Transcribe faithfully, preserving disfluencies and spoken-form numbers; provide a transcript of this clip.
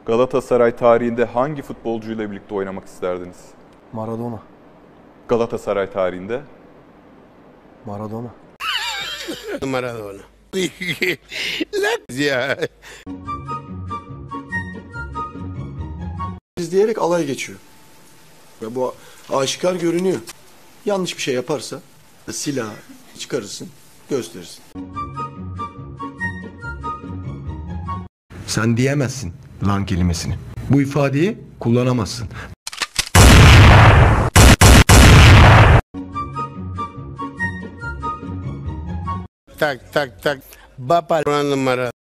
Galatasaray tarihinde hangi futbolcuyla birlikte oynamak isterdiniz? Maradona. Galatasaray tarihinde? Maradona. Maradona. ya. diyerek alay geçiyor. Ve bu aşikar görünüyor. Yanlış bir şey yaparsa silahı çıkarırsın, gösterirsin. Sen diyemezsin lan kelimesini. Bu ifadeyi kullanamazsın. Tak tak tak. Bapa numara.